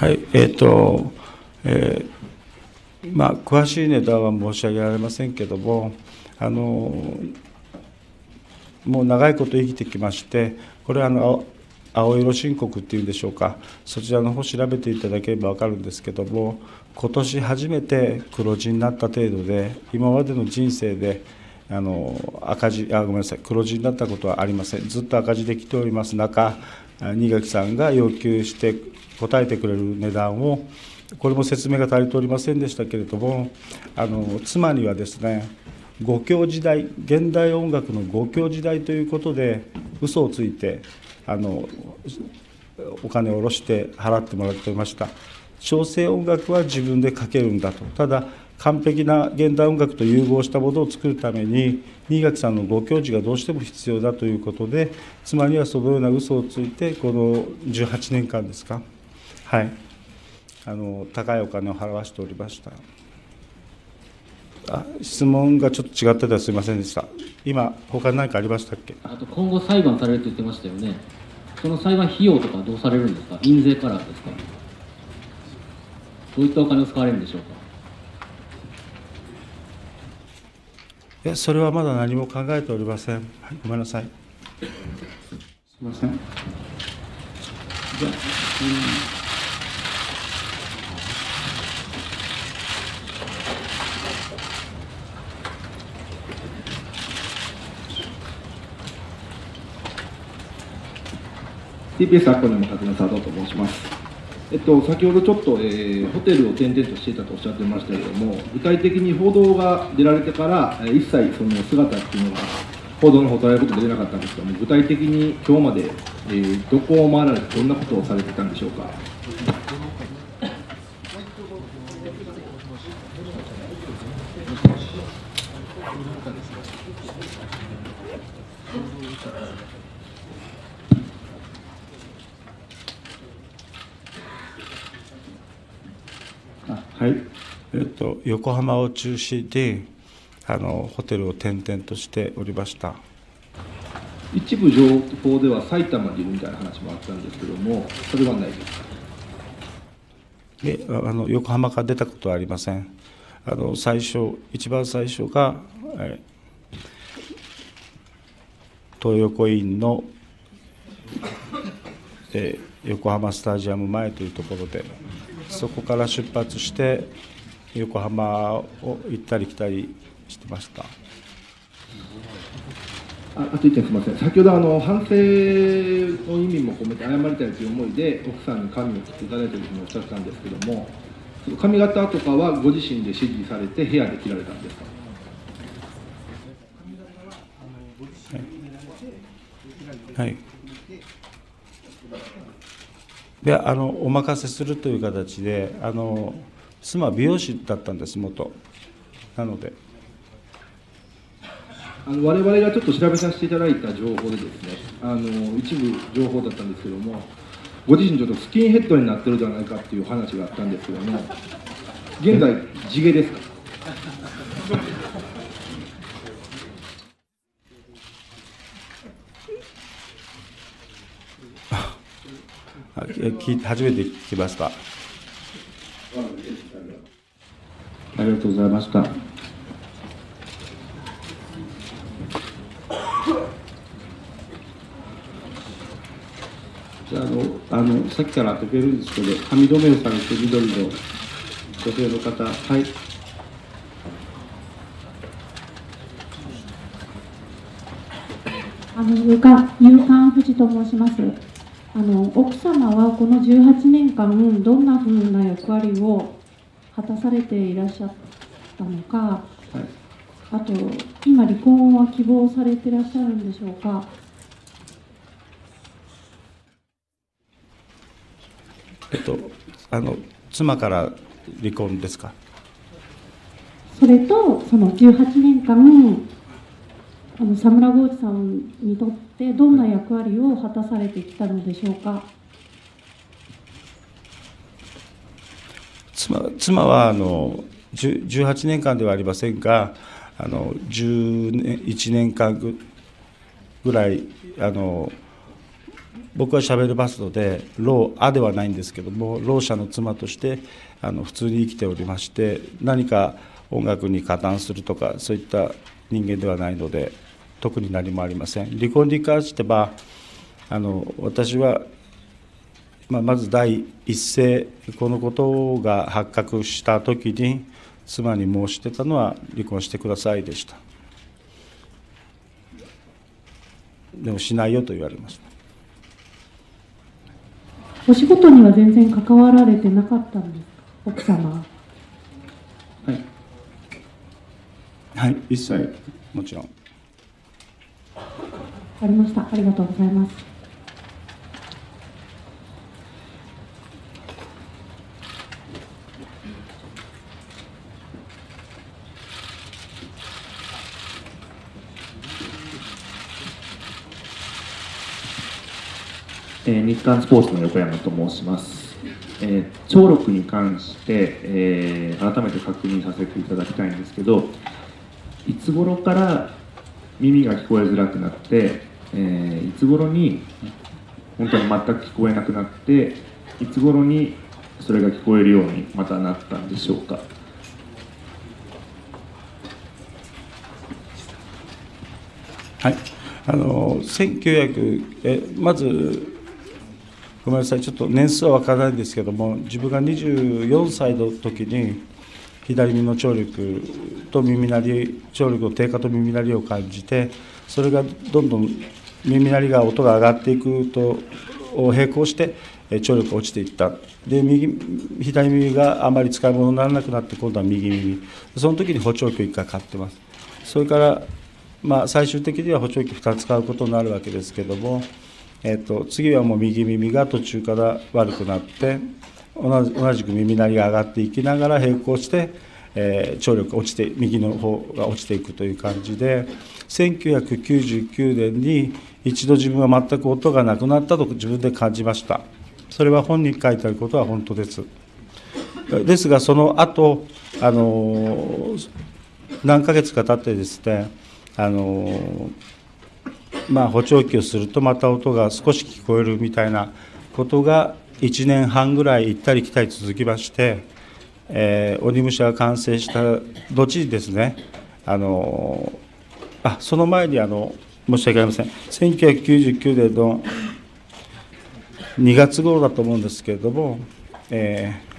はい、詳しい値段は申し上げられませんけれども、もう長いこと生きてきまして、これは青色申告っていうんでしょうか、そちらの方調べていただければ分かるんですけれども、今年初めて黒字になった程度で、今までの人生で赤字、ごめんなさい、黒字になったことはありません。ずっと赤字できております中、新垣さんが要求して答えてくれる値段を、これも説明が足りておりませんでしたけれども、妻にはですね、5強時代、現代音楽の5強時代ということで、嘘をついてお金を下ろして払ってもらっていました。小生音楽は自分でかけるんだと、ただ、完璧な現代音楽と融合したものを作るために、新垣さんのご教授がどうしても必要だということで、妻にはそのような嘘をついて、この18年間ですか、はい、高いお金を払わしておりました。質問がちょっと違ってたらすみませんでした。今、他に何かありましたっけ。 あと、今後裁判されると言ってましたよね。その裁判費用とかどうされるんですか、印税からですか、どういったお金を使われるんでしょうか。 それはまだ何も考えておりません。はい、ごめんなさい。すみません。じゃあ、 TBS アッコの勝野佐藤と申します。先ほどちょっと、ホテルを転々としていたとおっしゃってましたけれども、具体的に報道が出られてから、一切その姿っていうのが、報道の方を捉えることが出なかったんですけども、具体的に今日まで、どこを回られて、どんなことをされていたんでしょうか。 はい、横浜を中心にホテルを転々としておりました。 一部情報では埼玉にいるみたいな話もあったんですけども、それはないですか。 横浜から出たことはありません。一番最初が、東横インの、横浜スタジアム前というところで、そこから出発して横浜を行ったり来たりしてました。 あと1点すみません、先ほど反省の意味も込めて謝りたいという思いで奥さんに髪を切っていただいたというふうにおっしゃったんですけども、髪型とかはご自身で指示されて部屋で切られたんですか。 はい、でお任せするという形で、妻は美容師だったんです、元。なので我々がちょっと調べさせていただいた情報でですね、一部情報だったんですけども、ご自身ちょっとスキンヘッドになってるんじゃないかっていう話があったんですけども、現在地毛ですか。 初めて聞きました。ありがとうございました。じゃあ、さっきから解けるんですけど、髪留めをされて緑の女性の方、はい。 夕刊富士と申します。奥様はこの18年間、どんなふうな役割を果たされていらっしゃったのか、はい、あと、今、離婚は希望されていらっしゃるんでしょうか。 妻から離婚ですか。 それと、その18年間、佐村豪治さんにとってどんな役割を果たされてきたのでしょうか。 妻は18年間ではありませんが、11年間ぐらい僕は喋りますのでろうではないんですけども、ろう者の妻として普通に生きておりまして、何か音楽に加担するとかそういった人間ではないので、特に何もありません。離婚に関しては私は、まず第一声、このことが発覚したときに妻に申し出たのは離婚してくださいでした。でもしないよと言われました。 お仕事には全然関わられてなかったんですか、奥様は。 はい、一切もちろん。 ありました。ありがとうございます。 日刊スポーツの横山と申します。聴力に関して、改めて確認させていただきたいんですけど、いつ頃から耳が聞こえづらくなって、いつ頃に本当に全く聞こえなくなって、いつ頃にそれが聞こえるようにまたなったんでしょうか。 はい、まずごめんなさい、ちょっと年数は分からないんですけども、自分が24歳の時に左耳の聴力と聴力の低下と耳鳴りを感じて、それがどんどん耳鳴りが音が上がっていくと並行して聴力が落ちていった。で左耳があまり使い物にならなくなって、今度は右耳、その時に補聴器を1回買ってます。それから最終的には補聴器2つ使うことになるわけですけども、次はもう右耳が途中から悪くなって、同じく耳鳴りが上がっていきながら並行して、聴力が落ちて、右の方が落ちていくという感じで、1999年に一度自分は全く音がなくなったと自分で感じました。それは本に書いてあることは本当です。ですが、その後何ヶ月か経ってですね、補聴器をするとまた音が少し聞こえるみたいなことが1年半ぐらい行ったり来たり続きまして、鬼武者が完成した後にですね、その前に申し訳ありません、1999年の2月頃だと思うんですけれども、